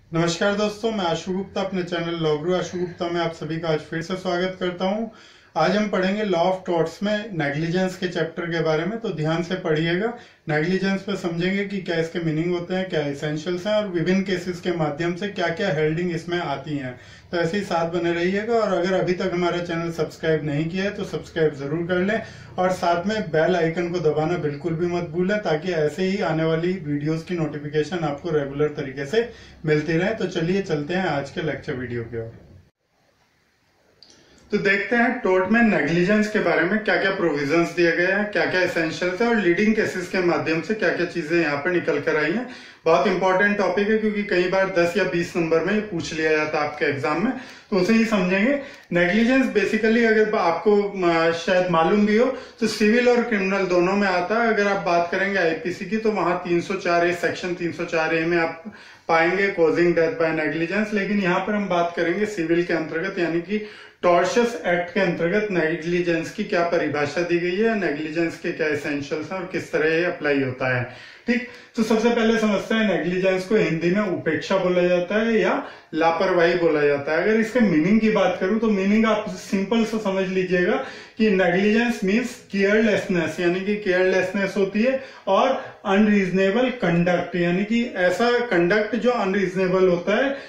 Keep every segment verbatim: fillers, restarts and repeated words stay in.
नमस्कार दोस्तों, मैं आशु गुप्ता अपने चैनल लॉ गुरु आशु गुप्ता में आप सभी का आज फिर से स्वागत करता हूं। आज हम पढ़ेंगे लॉ ऑफ टॉर्ट्स में नेग्लिजेंस के चैप्टर के बारे में, तो ध्यान से पढ़िएगा। नेग्लिजेंस पे समझेंगे कि क्या इसके मीनिंग होते हैं, क्या एसेंशियल्स हैं और विभिन्न केसेस के माध्यम से क्या क्या हेल्डिंग इसमें आती हैं। तो ऐसे ही साथ बने रहिएगा और अगर अभी तक हमारा चैनल सब्सक्राइब नहीं किया है तो सब्सक्राइब जरूर कर लें और साथ में बेल आइकन को दबाना बिल्कुल भी मत भूलें, ताकि ऐसे ही आने वाली वीडियोस की नोटिफिकेशन आपको रेगुलर तरीके से मिलती रहे। तो चलिए चलते हैं आज के लेक्चर वीडियो की ओर। तो देखते हैं टोर्ट में नेग्लिजेंस के बारे में क्या क्या प्रोविजंस दिए गए हैं, क्या क्या एसेंशियल्स है और लीडिंग केसेस के माध्यम से क्या क्या चीजें यहाँ पर निकल कर आई हैं। बहुत इंपॉर्टेंट टॉपिक है क्योंकि कई बार दस या बीस नंबर में ये पूछ लिया जाता है आपके एग्जाम में, तो उसे ही समझेंगे। नेग्लिजेंस बेसिकली अगर आपको शायद मालूम भी हो तो सिविल और क्रिमिनल दोनों में आता है। अगर आप बात करेंगे आईपीसी की तो वहां तीन सौ चार ए सेक्शन तीन सौ चार ए में आप पाएंगे कॉजिंग डेथ बाय नेग्लिजेंस, लेकिन यहाँ पर हम बात करेंगे सिविल के अंतर्गत, यानी कि टॉर्शियस एक्ट के अंतर्गत नेग्लिजेंस की क्या परिभाषा दी गई है, नेग्लिजेंस के क्या एसेंशियल्स हैं और किस तरह ये अप्लाई होता है। ठीक, तो सबसे पहले समझते हैं नेग्लिजेंस को हिंदी में उपेक्षा बोला जाता है या लापरवाही बोला जाता है। अगर इसके मीनिंग की बात करूं तो मीनिंग आप सिंपल से समझ लीजिएगा कि नेग्लिजेंस मीन्स केयरलेसनेस, यानी कि केयरलेसनेस होती है, और अनरीजनेबल कंडक्ट, यानी कि ऐसा कंडक्ट जो अनरीजनेबल होता है,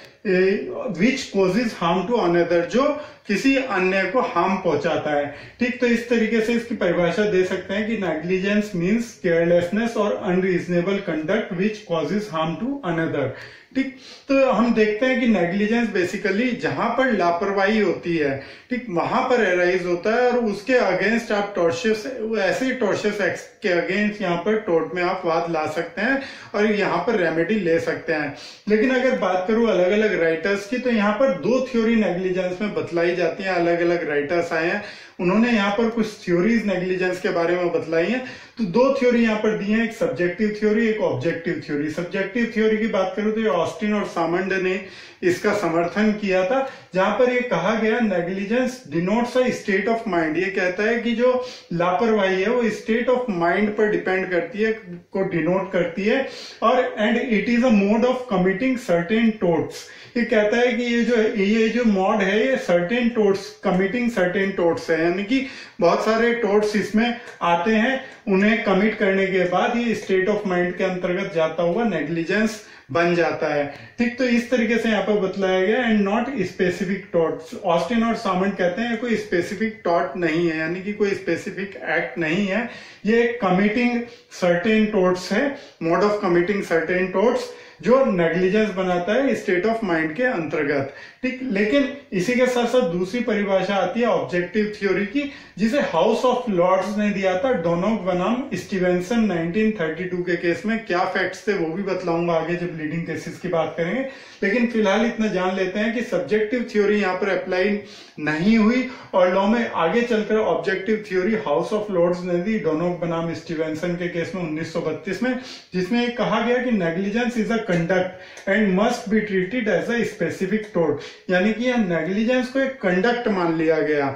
which causes harm to another, जो किसी अन्य को हार्म पहुंचाता है। ठीक, तो इस तरीके से इसकी परिभाषा दे सकते हैं कि नेग्लिजेंस मींस केयरलेसनेस और unreasonable conduct which causes harm to another. ठीक, तो हम देखते हैं कि नेग्लिजेंस बेसिकली जहां पर लापरवाही होती है, ठीक, वहां पर एराइज होता है और उसके अगेंस्ट आप टॉर्शियस, ऐसे टॉर्शियस एक्ट के अगेंस्ट यहाँ पर टोर्ट में आप वाद ला सकते हैं और यहाँ पर रेमेडी ले सकते हैं। लेकिन अगर बात करूं अलग अलग राइटर्स की, तो यहाँ पर दो थ्योरी नेग्लिजेंस में बतलाई जाती है। अलग अलग राइटर्स आए हैं, उन्होंने यहाँ पर कुछ थ्योरीज नेग्लिजेंस के बारे में बतलाई हैं। तो दो थ्योरी यहाँ पर दी है, एक सब्जेक्टिव थ्योरी, एक ऑब्जेक्टिव थ्योरी। सब्जेक्टिव थ्योरी की बात करूं तो ऑस्टिन और सामंड ने इसका समर्थन किया था, जहां पर ये कहा गया negligence denotes a state of mind. ये कहता है कि जो लापरवाही है वो स्टेट ऑफ माइंड पर डिपेंड करती है, को डिनोट करती है, और and it is a mode of committing certain torts. ये कहता है कि ये जो ये जो मॉड है ये certain torts, committing certain torts है, यानी कि बहुत सारे टोर्ट्स इसमें आते हैं, उन्हें कमिट करने के बाद ये स्टेट ऑफ माइंड के अंतर्गत जाता हुआ नेग्लिजेंस बन जाता है। ठीक, तो इस तरीके से यहाँ पर बतलाया गया, and not specific torts. Austin और सामंड कहते हैं कोई स्पेसिफिक टॉर्ट नहीं है, यानी कि कोई स्पेसिफिक एक्ट नहीं है, ये कमिटिंग सर्टेन टॉर्ट्स है, mode of committing certain torts जो नेग्लिजेंस बनाता है स्टेट ऑफ माइंड के अंतर्गत। ठीक, लेकिन इसी के साथ साथ दूसरी परिभाषा आती है ऑब्जेक्टिव थ्योरी की, जिसे हाउस ऑफ लॉर्ड्स ने दिया था डोनोग बनाम स्टीवेंसन नाइनटीन थर्टी टू के केस में। क्या फैक्ट्स थे वो भी बतलाऊंगा आगे जब लीडिंग केसेस की बात करेंगे, लेकिन फिलहाल इतना जान लेते हैं कि सब्जेक्टिव थ्योरी यहाँ पर अप्लाई नहीं हुई और लॉ में आगे चलकर objective theory House of Lords ने दी डोनोग बनाम स्टीवेंसन के केस में उन्नीस सौ बत्तीस में, जिसमें कहा गया कि negligence is a conduct and must be treated as a specific tort, यानी कि यह नेग्लिजेंस को एक कंडक्ट मान लिया गया।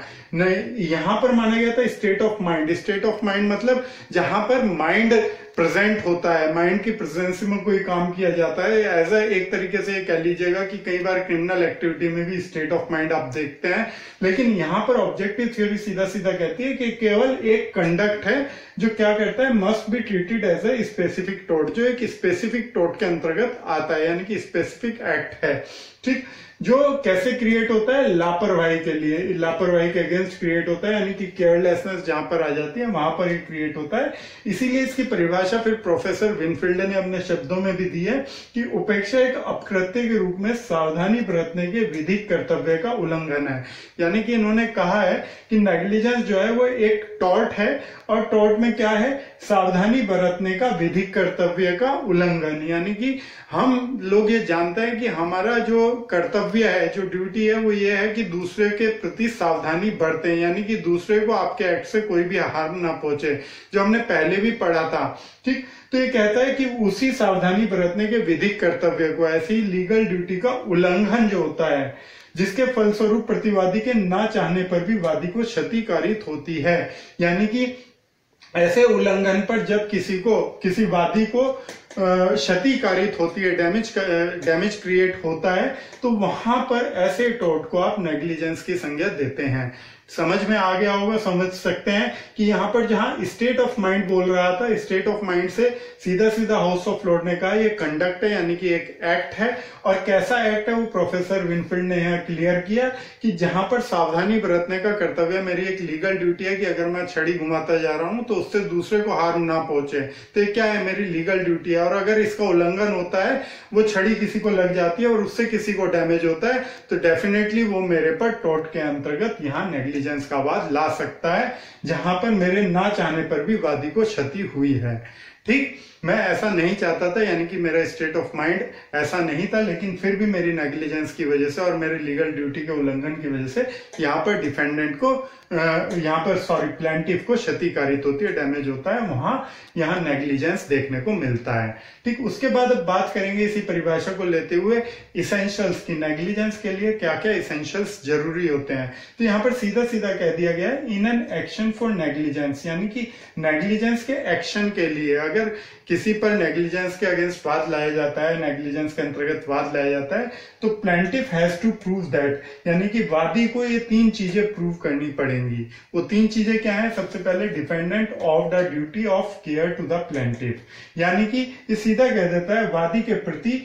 यहां पर माना गया था state of mind. State of mind मतलब जहां पर माइंड प्रेजेंट होता है, माइंड की प्रेजेंस में कोई काम किया जाता है। एज ए एक तरीके से कह लीजिएगा कि कई बार क्रिमिनल एक्टिविटी में भी स्टेट ऑफ माइंड आप देखते हैं, लेकिन यहां पर ऑब्जेक्टिव थ्योरी सीधा सीधा कहती है कि केवल एक कंडक्ट है जो क्या करता है, must be treated as a specific tort, जो एक स्पेसिफिक टोर्ट के अंतर्गत आता है, यानी कि स्पेसिफिक एक्ट है। ठीक, जो कैसे क्रिएट होता है, लापरवाही के लिए, लापरवाही के अगेंस्ट क्रिएट होता है, यानी कि केयरलेसनेस जहां पर आ जाती है वहां पर ही क्रिएट होता है। इसीलिए इसकी परिभाषा फिर प्रोफेसर विनफील्ड ने अपने शब्दों में भी दी है कि उपेक्षा एक अपकृत्य के रूप में सावधानी बरतने के विधिक कर्तव्य का उल्लंघन है। यानी कि इन्होंने कहा है कि नेग्लिजेंस जो है वो एक टॉर्ट है और टॉर्ट में क्या है, सावधानी बरतने का विधिक कर्तव्य का उल्लंघन, यानी कि हम लोग ये जानते हैं कि हमारा जो कर्तव्य है, जो ड्यूटी है, वो ये है कि दूसरे के प्रति सावधानी बरतें, यानी कि दूसरे को आपके एक्ट से कोई भी हार्म ना पहुंचे, जो हमने पहले भी पढ़ा था। ठीक, तो ये कहता है कि उसी सावधानी बरतने के विधिक कर्तव्य को, ऐसी ही लीगल ड्यूटी का उल्लंघन जो होता है, जिसके फलस्वरूप प्रतिवादी के ना चाहने पर भी वादी को क्षति कारित होती है, यानी कि ऐसे उल्लंघन पर जब किसी को, किसी वादी को क्षति कारित होती है, डैमेज डैमेज क्रिएट होता है, तो वहां पर ऐसे टोर्ट को आप नेग्लिजेंस की संज्ञा देते हैं। समझ में आ गया होगा, समझ सकते हैं कि यहाँ पर जहां स्टेट ऑफ माइंड बोल रहा था, स्टेट ऑफ माइंड से सीधा सीधा हाउस ऑफ लॉर्ड ने कहा ये कंडक्ट है, यानी कि एक एक्ट है। और कैसा एक्ट है वो प्रोफेसर विनफील्ड ने यहाँ क्लियर किया कि जहां पर सावधानी बरतने का कर्तव्य, मेरी एक लीगल ड्यूटी है कि अगर मैं छड़ी घुमाता जा रहा हूं तो उससे दूसरे को हार्म ना पहुंचे, तो ये क्या है, मेरी लीगल ड्यूटी है। और अगर इसका उल्लंघन होता है, वो छड़ी किसी को लग जाती है और उससे किसी को डैमेज होता है, तो डेफिनेटली वो मेरे पर टोर्ट के अंतर्गत यहाँ नेग्लिजेंस का वाद ला सकता है, जहां पर मेरे ना चाहने पर भी वादी को क्षति हुई है। ठीक, मैं ऐसा नहीं चाहता था, यानी कि मेरा स्टेट ऑफ माइंड ऐसा नहीं था, लेकिन फिर भी मेरी नेग्लिजेंस की वजह से और मेरी लीगल ड्यूटी के उल्लंघन की वजह से यहाँ पर डिफेंडेंट को यहाँ पर सॉरी प्लेंटिफ को क्षति कारित होती है, डैमेज होता है, वहां यहाँ नेग्लिजेंस देखने को मिलता है। ठीक, उसके बाद अब बात करेंगे इसी परिभाषा को लेते हुए इसेंशियल्स की। नेग्लिजेंस के लिए क्या क्या इसेंशियल्स जरूरी होते हैं, तो यहाँ पर सीधा सीधा कह दिया गया है in an action for negligence, यानी कि नेग्लिजेंस के एक्शन के लिए अगर किसी पर नेग्लिजेंस के अगेंस्ट वाद लाया जाता है, नेग्लिजेंस के अंतर्गत वाद लाया जाता है, तो plaintiff has to prove that, यानी कि वादी को ये तीन चीजें प्रूव करनी पड़ेंगी। वो तीन चीजें क्या है, सबसे पहले defendant of the duty of care to the plaintiff, यानी कि ये सीधा कह देता है वादी के प्रति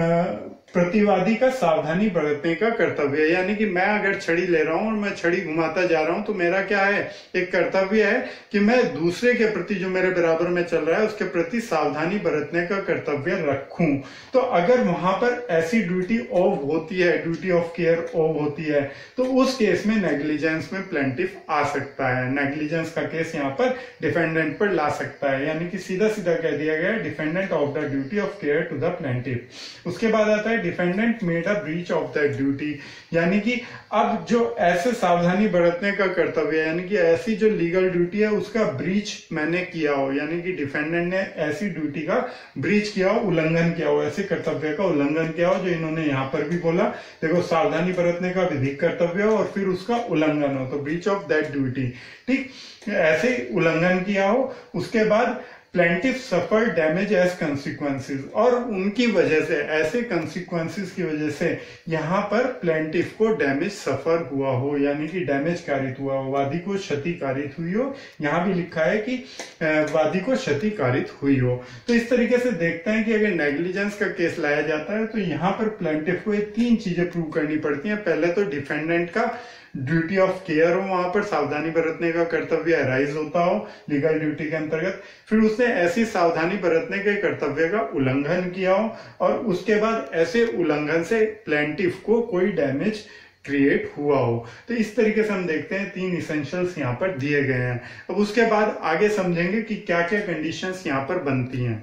प्रतिवादी का सावधानी बरतने का कर्तव्य है। यानी कि मैं अगर छड़ी ले रहा हूं और मैं छड़ी घुमाता जा रहा हूं, तो मेरा क्या है, एक कर्तव्य है कि मैं दूसरे के प्रति, जो मेरे बराबर में चल रहा है, उसके प्रति सावधानी बरतने का कर्तव्य रखूं। तो अगर वहां पर ऐसी ड्यूटी ऑफ होती है, ड्यूटी ऑफ केयर ऑफ होती है, तो उस केस में नेग्लिजेंस में प्लेंटिफ आ सकता है, नेग्लिजेंस का केस यहाँ पर डिफेंडेंट पर ला सकता है। यानी कि सीधा सीधा कह दिया गया defendant of the duty of care to the plaintiff. उसके बाद आता है defendant made a breach of that duty, यानी कि अब जो ऐसे सावधानी बरतने का कर्तव्य है, यानी कि ऐसी जो लीगल ड्यूटी है उसका ब्रीच मैंने किया हो, यानी कि डिफेंडेंट ने ऐसी ड्यूटी का ब्रीच किया हो, उल्लंघन किया हो, ऐसे कर्तव्य का उल्लंघन किया हो जो इन्होंने यहाँ पर भी बोला। देखो, सावधानी बरतने का विधिक कर्तव्य हो और फिर उसका उल्लंघन हो, तो ब्रीच ऑफ दैट ड्यूटी। ठीक, ऐसे उल्लंघन किया हो। उसके बाद plaintiff suffer damage as consequences, और उनकी वजह से, ऐसे कंसिक्वेंसेस की वजह से यहाँ पर प्लेंटिफ को डैमेज सफर हुआ हो, यानी कि डैमेज कारित हुआ हो, वादी को क्षति कारित हुई हो। यहाँ भी लिखा है कि वादी को क्षति कारित हुई हो। तो इस तरीके से देखते हैं कि अगर नेग्लिजेंस का केस लाया जाता है तो यहाँ पर प्लेंटिफ को ये तीन चीजें प्रूव करनी पड़ती हैं। पहले तो डिफेंडेंट का ड्यूटी ऑफ केयर हो, वहां पर सावधानी बरतने का कर्तव्य अराइज होता हो लीगल ड्यूटी के अंतर्गत, फिर उसने ऐसी सावधानी बरतने के कर्तव्य का उल्लंघन किया हो, और उसके बाद ऐसे उल्लंघन से प्लेंटिफ को कोई डैमेज क्रिएट हुआ हो। तो इस तरीके से हम देखते हैं तीन इसेंशियल्स यहाँ पर दिए गए हैं। अब उसके बाद आगे समझेंगे कि क्या क्या कंडीशंस यहाँ पर बनती हैं।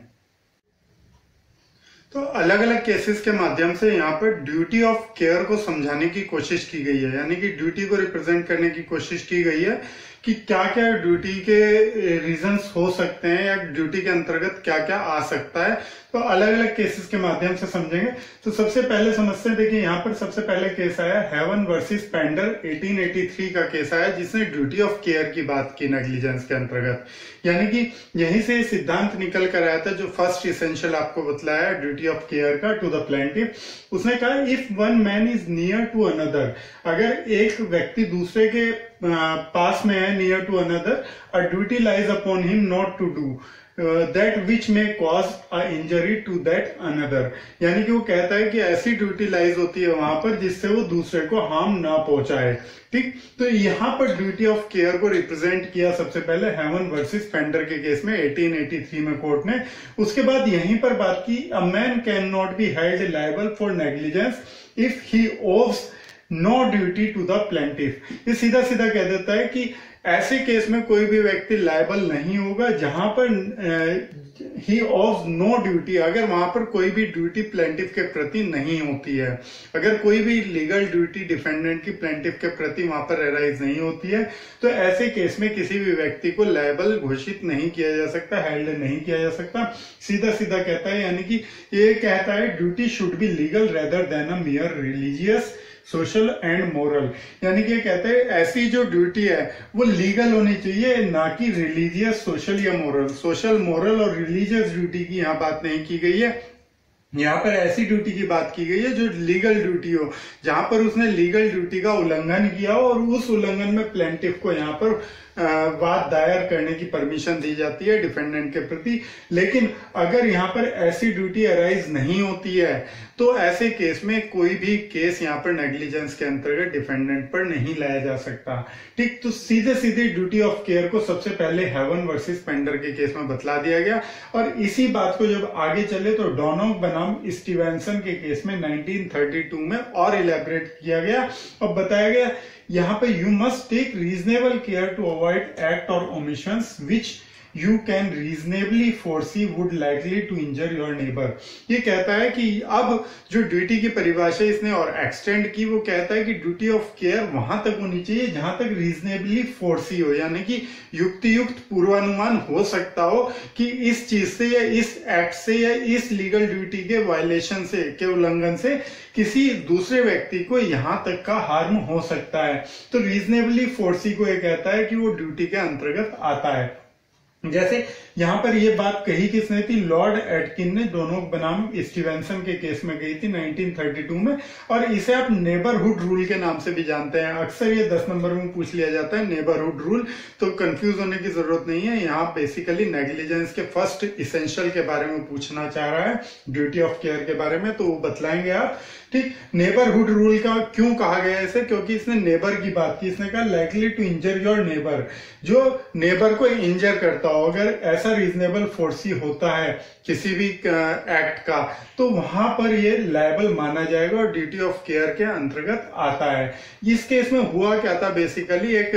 तो अलग अलग केसेस के माध्यम से यहाँ पर ड्यूटी ऑफ केयर को समझाने की कोशिश की गई है, यानी कि ड्यूटी को रिप्रेजेंट करने की कोशिश की गई है कि क्या क्या ड्यूटी के रीजंस हो सकते हैं या ड्यूटी के अंतर्गत क्या क्या आ सकता है। तो अलग अलग केसेस के माध्यम से समझेंगे। तो सबसे पहले समझते हैं, देखिए यहाँ पर सबसे पहले केस आया हेवन वर्सेस पेंडर अठारह सौ तिरासी का केस आया, जिसने ड्यूटी ऑफ केयर की बात की नेग्लिजेंस के अंतर्गत। यानी कि यहीं से सिद्धांत निकल कर आया था जो फर्स्ट इसेंशियल आपको बतलाया ड्यूटी ऑफ केयर का टू द प्लेंटिफ। उसने कहा if one man is near to another, अगर एक व्यक्ति दूसरे के पास में है, near to another, a duty lies upon him not to do that which may cause a injury to that another, यानी कि वो कहता है कि ऐसी ड्यूटी लाइज होती है वहां पर जिससे वो दूसरे को हार्म ना पहुंचाए। ठीक, तो यहाँ पर ड्यूटी ऑफ केयर को रिप्रेजेंट किया सबसे पहले हेवन वर्सेस फेंडर के केस में अठारह सौ तिरासी में कोर्ट ने। उसके बाद यहीं पर बात की a man can not be held liable for negligence if he owes no duty to the plaintiff. ये सीधा सीधा कह देता है कि ऐसे केस में कोई भी व्यक्ति लायबल नहीं होगा जहां पर ही ऑव्स नो ड्यूटी, अगर वहां पर कोई भी ड्यूटी प्लेंटिफ के प्रति नहीं होती है, अगर कोई भी लीगल ड्यूटी डिफेंडेंट की प्लेंटिफ के प्रति वहां पर अराइज नहीं होती है, तो ऐसे केस में किसी भी व्यक्ति को लायबल घोषित नहीं किया जा सकता, हेल्ड नहीं किया जा सकता। सीधा सीधा कहता है, यानी कि ये कहता है duty should be legal rather than a mere religious social and moral, यानी कि कहते हैं ऐसी जो ड्यूटी है वो लीगल होनी चाहिए, ना कि रिलीजियस, सोशल या मोरल। सोशल, मोरल और रिलीजियस ड्यूटी की यहाँ बात नहीं की गई है। यहाँ पर ऐसी ड्यूटी की बात की गई है जो लीगल ड्यूटी हो, जहां पर उसने लीगल ड्यूटी का उल्लंघन किया हो और उस उल्लंघन में प्लेंटिफ को यहाँ पर वाद दायर करने की परमिशन दी जाती है डिफेंडेंट के प्रति। लेकिन अगर यहाँ पर ऐसी ड्यूटी अराइज नहीं होती है तो ऐसे केस में कोई भी केस यहाँ पर नेग्लिजेंस के अंतर्गत डिफेंडेंट पर नहीं लाया जा सकता। ठीक, तो सीधे सीधे ड्यूटी ऑफ केयर को सबसे पहले हेवन वर्सेस पेंडर के केस में बतला दिया गया, और इसी बात को जब आगे चले तो डोनोग बनाम स्टीवेंसन के केस में नाइनटीन थर्टी टू में और इलेबरेट किया गया और बताया गया यहाँ पे you must take reasonable care to avoid act और omissions which you can reasonably foresee would likely to injure your neighbour. ये कहता है कि अब जो ड्यूटी की परिभाषा इसने और एक्सटेंड की, वो कहता है कि ड्यूटी ऑफ केयर वहां तक होनी चाहिए जहां तक रीजनेबली फोरसी हो, यानी कि युक्ति युक्त पूर्वानुमान हो सकता हो कि इस चीज से या इस एक्ट से या इस लीगल ड्यूटी के वायलेशन से, के उल्लंघन से किसी दूसरे व्यक्ति को यहां तक का हार्म हो सकता है। तो रीजनेबली फोर्सी को यह कहता है कि वो ड्यूटी के अंतर्गत आता है। जैसे यहां पर ये बात कही किसने थी, लॉर्ड एटकिन ने डोनोग बनाम स्टीवेंसन के केस में गई थी नाइनटीन थर्टी टू में, और इसे आप नेबरहुड रूल के नाम से भी जानते हैं। अक्सर ये दस नंबर में पूछ लिया जाता है नेबरहुड रूल, तो कंफ्यूज होने की जरूरत नहीं है। यहाँ बेसिकली नेग्लिजेंस के फर्स्ट इसेंशियल के बारे में पूछना चाह रहा है, ड्यूटी ऑफ केयर के बारे में, तो वो बतलाएंगे आप। ठीक, नेबरहुड रूल का क्यों कहा गया इसे, क्योंकि इसने नेबर की बात की। इसने कहा likely to injure your neighbour, जो नेबर को इंजर करता हो, अगर ऐसा रीजनेबल फोर्सी होता है किसी भी एक्ट का, तो वहां पर ये लायबल माना जाएगा और ड्यूटी ऑफ केयर के अंतर्गत आता है। इस केस में हुआ क्या था, बेसिकली एक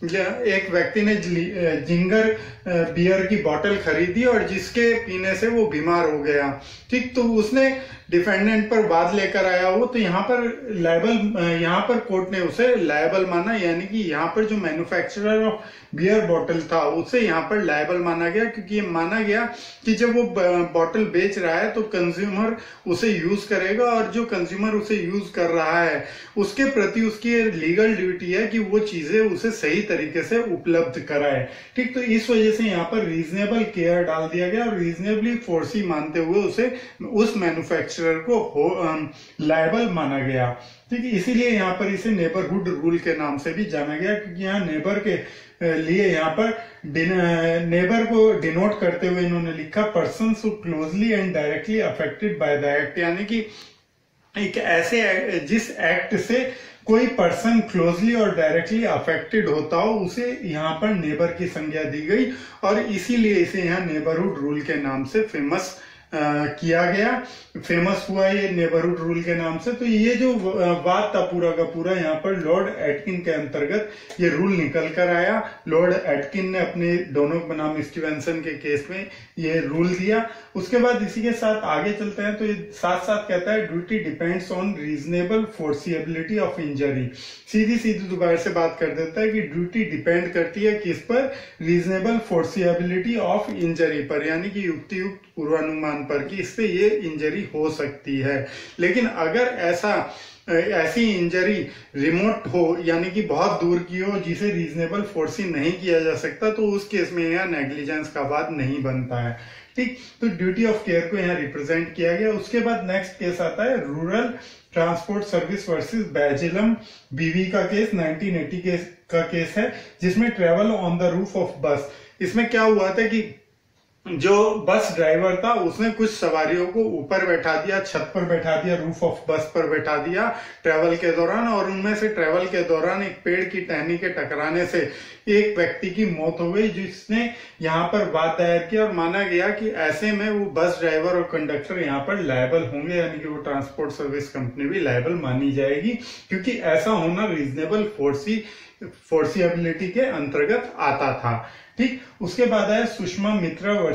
एक व्यक्ति ने जिंगर बियर की बोतल खरीदी और जिसके पीने से वो बीमार हो गया। ठीक, तो उसने डिफेंडेंट पर वाद लेकर आया हो, तो यहाँ पर लायबल, यहाँ पर कोर्ट ने उसे लायबल माना, यानी कि यहाँ पर जो मैन्युफैक्चरर ऑफ बियर बॉटल था उसे यहाँ पर लायबल माना गया, क्योंकि ये माना गया कि जब वो बॉटल बेच रहा है तो कंज्यूमर उसे यूज करेगा, और जो कंज्यूमर उसे यूज कर रहा है उसके प्रति उसकी लीगल ड्यूटी है कि वो चीजें उसे सही तरीके से उपलब्ध कराए। ठीक, तो इस वजह से यहाँ पर रीजनेबल केयर डाल दिया गया और रीजनेबली फोर्सी मानते हुए उसे उस मैन्युफैक्चरर को लायबल माना गया। ठीक है, इसीलिए यहाँ पर इसे नेबरहुड रूल के नाम से भी जाना गया, क्योंकि यहाँ नेबर के लिए यहाँ पर नेबर को डिनोट करते हुए इन्होंने लिखा person who closely and directly affected by the act, यानी कि एक ऐसे जिस एक्ट से कोई पर्सन क्लोजली और डायरेक्टली अफेक्टेड होता हो उसे यहाँ पर नेबर की संज्ञा दी गई, और इसीलिए इसे यहाँ नेबरहुड रूल के नाम से फेमस आ, किया गया, फेमस हुआ ये नेबरहुड रूल के नाम से। तो ये जो बात था पूरा का पूरा यहाँ पर लॉर्ड एटकिन के अंतर्गत ये रूल निकल कर आया। लॉर्ड एटकिन ने अपने डोनोग बनाम स्टीवेंसन के केस में ये रूल दिया। उसके बाद इसी के साथ आगे चलते हैं, तो ये साथ साथ कहता है duty depends on reasonable foreseeability of injury. सीधी सीधी दोबारा से बात कर देता है कि ड्यूटी डिपेंड करती है किस पर, रीजनेबल फोर्सिएबिलिटी ऑफ इंजरी पर, यानी कि युक्ति युक्त पूर्वानुमान पर कि इससे ये इंजरी हो सकती है। लेकिन अगर ऐसा ऐसी इंजरी रिमोट हो, यानी कि बहुत दूर की हो, जिसे रीजनेबल फोर्सी नहीं किया जा सकता, तो उस केस में यह नेग्लिजेंस का वाद नहीं बनता है। ठीक, तो ड्यूटी ऑफ केयर को यहाँ रिप्रेजेंट किया गया। उसके बाद नेक्स्ट केस आता है rural transport service versus Bezlum Bibi का केस, नाइनटीन एटी केस का केस है, जिसमें travel on the roof of bus. इसमें क्या हुआ था कि जो बस ड्राइवर था उसने कुछ सवारियों को ऊपर बैठा दिया, छत पर बैठा दिया, रूफ ऑफ बस पर बैठा दिया ट्रेवल के दौरान, और उनमें से ट्रेवल के दौरान एक पेड़ की टहनी के टकराने से एक व्यक्ति की मौत हो गई, जिसने यहाँ पर वाद दायर किया और माना गया कि ऐसे में वो बस ड्राइवर और कंडक्टर यहाँ पर लायबल होंगे, यानी कि वो ट्रांसपोर्ट सर्विस कंपनी भी लायबल मानी जाएगी, क्योंकि ऐसा होना रीजनेबल फोर्सी फोर्सिएबिलिटी के अंतर्गत आता था। ठीक, उसके बाद है Sushma Mitra versus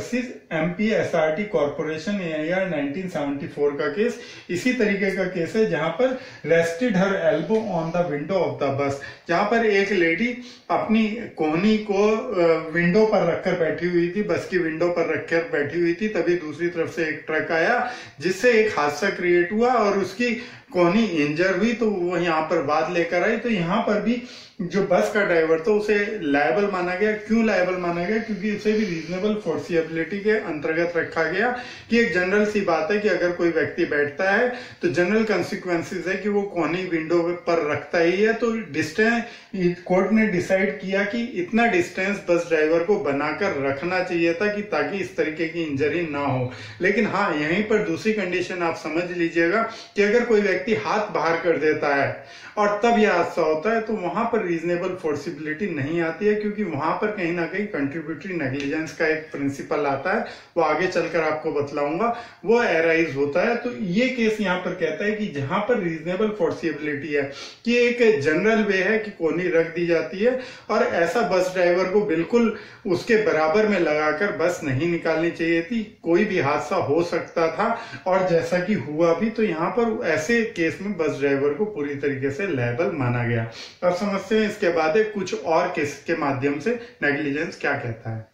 MP SRT corporation AIR nineteen seventy four का केस इसी तरीके का केस है, जहां पर rested her elbow on the window of the bus, जहां पर एक लेडी अपनी कोहनी को विंडो पर रखकर बैठी हुई थी, बस की विंडो पर रखकर बैठी हुई थी। तभी दूसरी तरफ से एक ट्रक आया जिससे एक हादसा क्रिएट हुआ और उसकी कोहनी इंजर हुई, तो वो यहाँ पर बात लेकर आई। तो यहाँ पर भी जो बस का ड्राइवर था उसे लायबल माना गया। क्यों लायबल माना गया? क्योंकि उसे भी रीजनेबल फोर्सिबिलिटी के अंतर्गत रखा गया कि एक जनरल सी बात है कि अगर कोई व्यक्ति बैठता है तो जनरल कंसिक्वेंसेस है कि वो कोहनी विंडो पर रखता ही है। तो डिस्टेंस कोर्ट ने डिसाइड किया कि इतना डिस्टेंस बस ड्राइवर को बनाकर रखना चाहिए था कि ताकि इस तरीके की इंजरी ना हो। लेकिन हाँ, यहीं पर दूसरी कंडीशन आप समझ लीजिएगा कि अगर कोई व्यक्ति हाथ बाहर कर देता है और तब यह हादसा होता है तो वहां पर रीजनेबल फोर्सिबिलिटी नहीं आती है, क्योंकि वहां पर कहीं ना कहीं कंट्रीब्यूटरी नेग्लिजेंस का एक प्रिंसिपल आता है, वो आगे चलकर आपको बतलाऊंगा, वो एराइज होता है। तो ये केस यहाँ पर कहता है कि जहां पर रीजनेबल फोर्सिबिलिटी है कि एक जनरल वे है कि कोहनी रख दी जाती है और ऐसा बस ड्राइवर को बिल्कुल उसके बराबर में लगाकर बस नहीं निकालनी चाहिए थी, कोई भी हादसा हो सकता था और जैसा कि हुआ भी। तो यहाँ पर ऐसे केस में बस ड्राइवर को पूरी तरीके से लायबल माना गया। अब समझते हैं इसके बाद कुछ और केस के माध्यम से नेग्लिजेंस क्या कहता है।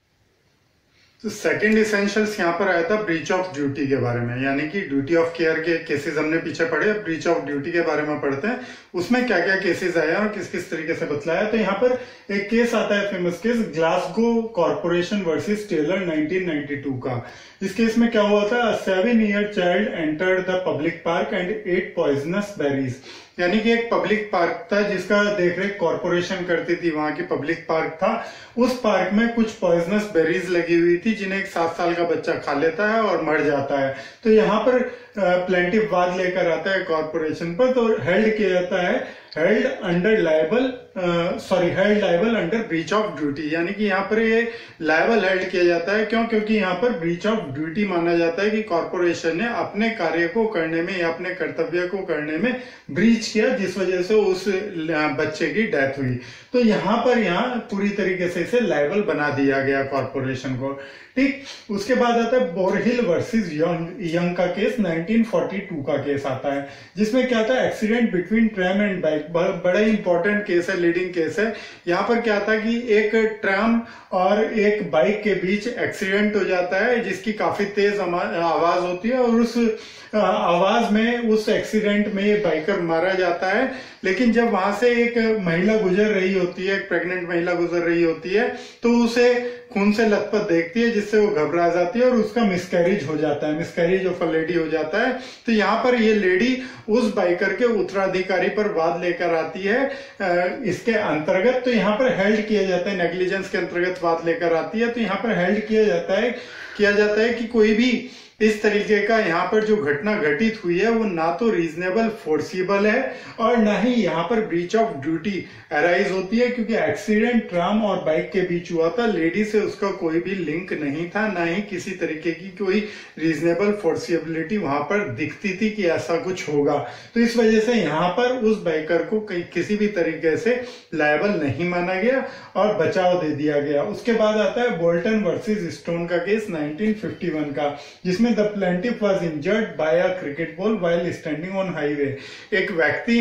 तो सेकंड इसेंशियल्स यहाँ पर आया था ब्रीच ऑफ ड्यूटी के बारे में, यानी कि ड्यूटी ऑफ केयर के केसेस हमने पीछे पढ़े, अब ब्रीच ऑफ ड्यूटी के बारे में पढ़ते हैं उसमें क्या क्या केसेस आए और किस किस तरीके से बतलाया। तो यहाँ पर एक केस आता है famous case Glasgow corporation versus Taylor nineteen ninety two का। इस केस में क्या हुआ था? Seven year child entered the public park and ate poisonous berries, यानी कि एक पब्लिक पार्क था जिसका देखरेख कॉर्पोरेशन करती थी, वहां की पब्लिक पार्क था। उस पार्क में कुछ पॉइजनस बेरीज लगी हुई थी जिन्हें एक सात साल का बच्चा खा लेता है और मर जाता है। तो यहाँ पर प्लेंटिव वाद लेकर आता है कॉर्पोरेशन पर, तो हेल्ड किया जाता है held under liable sorry held liable under breach of duty, यानी कि यहाँ पर ये लायबल हेल्ड किया जाता है। क्यों? क्योंकि यहाँ पर ब्रीच ऑफ ड्यूटी माना जाता है कि कॉर्पोरेशन ने अपने कार्य को करने में या अपने कर्तव्य को करने में ब्रीच किया, जिस वजह से उस बच्चे की डेथ हुई। तो यहाँ पर यहाँ पूरी तरीके से इसे लायबल बना दिया गया कॉर्पोरेशन को। ठीक, उसके बाद आता है बोरहिल वर्सेस यंग यंग का केस, नाइनटीन फोर्टी टू का केस आता है, जिसमें क्या था? Accident between tram and bike. बड़ा ही इंपॉर्टेंट केस है, लीडिंग केस है। यहाँ पर क्या था कि एक ट्रैम और एक बाइक के बीच एक्सीडेंट हो जाता है जिसकी काफी तेज आवाज होती है और उस आवाज में उस एक्सीडेंट में बाइकर मारा जाता है। लेकिन जब वहां से एक महिला गुजर रही होती है, एक प्रेग्नेंट महिला गुजर रही होती है, तो उसे खून से लथपथ देखती है जिससे वो घबरा जाती है और उसका मिसकैरेज हो जाता है, मिसकैरेज ऑफ अ लेडी हो जाता है। तो यहाँ पर ये लेडी उस बाइकर के उत्तराधिकारी पर वाद लेकर आती है इसके अंतर्गत। तो यहाँ पर हेल्ड किया जाता है, नेग्लिजेंस के अंतर्गत वाद लेकर आती है। तो यहाँ पर हेल्ड किया जाता है किया जाता है कि कोई भी इस तरीके का यहाँ पर जो घटना घटित हुई है वो ना तो रीजनेबल फोर्सिबल है और ना ही यहाँ पर ब्रीच ऑफ ड्यूटी अराइज होती है, क्योंकि एक्सीडेंट ट्राम और बाइक के बीच हुआ था, लेडी से उसका कोई भी लिंक नहीं था, ना ही किसी तरीके की कोई रीजनेबल फोर्सिबिलिटी वहां पर दिखती थी कि ऐसा कुछ होगा। तो इस वजह से यहाँ पर उस बाइकर को किसी भी तरीके से लायबल नहीं माना गया और बचाव दे दिया गया। उसके बाद आता है बोल्टन वर्सेस स्टोन का केस नाइनटीन फिफ्टी वन का, जिसमें the plaintiff was injured by a cricket ball while standing on highway. एक व्यक्ति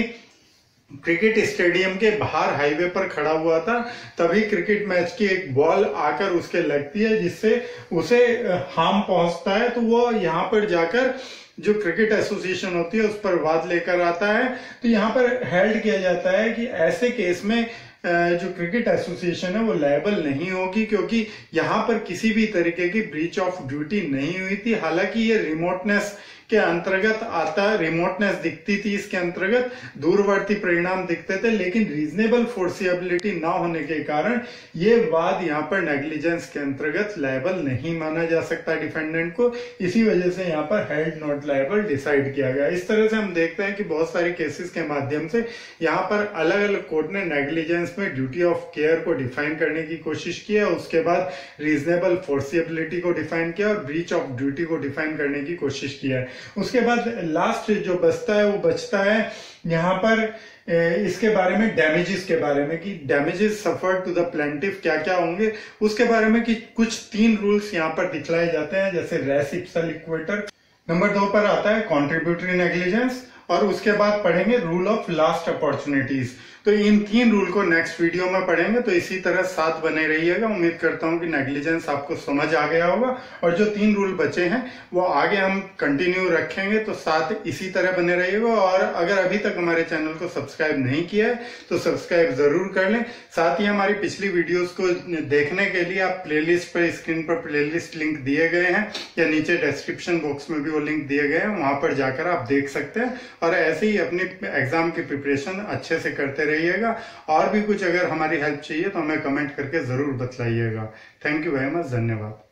क्रिकेट स्टेडियम के बाहर हाईवे पर खड़ा हुआ था, तभी क्रिकेट मैच की एक बॉल आकर उसके लगती है जिससे उसे हार्म पहुंचता है। तो वो यहाँ पर जाकर जो क्रिकेट एसोसिएशन होती है उस पर वाद लेकर आता है। तो यहाँ पर हेल्ड किया जाता है कि ऐसे केस में जो क्रिकेट एसोसिएशन है वो लायबल नहीं होगी, क्योंकि यहाँ पर किसी भी तरीके की ब्रीच ऑफ ड्यूटी नहीं हुई थी। हालांकि ये रिमोटनेस के अंतर्गत आता, रिमोटनेस दिखती थी, इसके अंतर्गत दूरवर्ती परिणाम दिखते थे, लेकिन रीजनेबल फोर्सिबिलिटी ना होने के कारण ये वाद यहाँ पर नेग्लिजेंस के अंतर्गत लायबल नहीं माना जा सकता डिफेंडेंट को। इसी वजह से यहाँ पर हेल्ड नॉट लायबल डिसाइड किया गया। इस तरह से हम देखते हैं कि बहुत सारे केसेस के माध्यम से यहाँ पर अलग अलग कोर्ट ने नेग्लिजेंस में ड्यूटी ऑफ केयर को डिफाइन करने की कोशिश की है, उसके बाद रीजनेबल फोर्सिबिलिटी को डिफाइन किया और ब्रीच ऑफ ड्यूटी को डिफाइन करने की कोशिश की है। उसके बाद लास्ट जो बचता है वो बचता है यहाँ पर इसके बारे में, डैमेजेस के बारे में कि damages suffered to the plaintiff क्या क्या होंगे उसके बारे में, कि कुछ तीन रूल्स यहाँ पर दिखलाए जाते हैं, जैसे रेस इप्सा लिक्विटर। नंबर दो पर आता है कॉन्ट्रीब्यूटरी नेग्लिजेंस, और उसके बाद पढ़ेंगे रूल ऑफ लास्ट अपॉर्चुनिटीज। तो इन तीन रूल को नेक्स्ट वीडियो में पढ़ेंगे, तो इसी तरह साथ बने रहिएगा। उम्मीद करता हूं कि नेग्लिजेंस आपको समझ आ गया होगा, और जो तीन रूल बचे हैं वो आगे हम कंटिन्यू रखेंगे, तो साथ इसी तरह बने रहिएगा। और अगर अभी तक हमारे चैनल को सब्सक्राइब नहीं किया है तो सब्सक्राइब जरूर कर लें। साथ ही हमारी पिछली वीडियोस को देखने के लिए आप प्लेलिस्ट पर, स्क्रीन पर प्लेलिस्ट लिंक दिए गए हैं, या नीचे डिस्क्रिप्शन बॉक्स में भी वो लिंक दिए गए हैं, वहां पर जाकर आप देख सकते हैं। और ऐसे ही अपनी एग्जाम की प्रिपरेशन अच्छे से करते रहिएगा। और भी कुछ अगर हमारी हेल्प चाहिए तो हमें कमेंट करके जरूर बतलाइएगा। थैंक यू वेरी मच, धन्यवाद।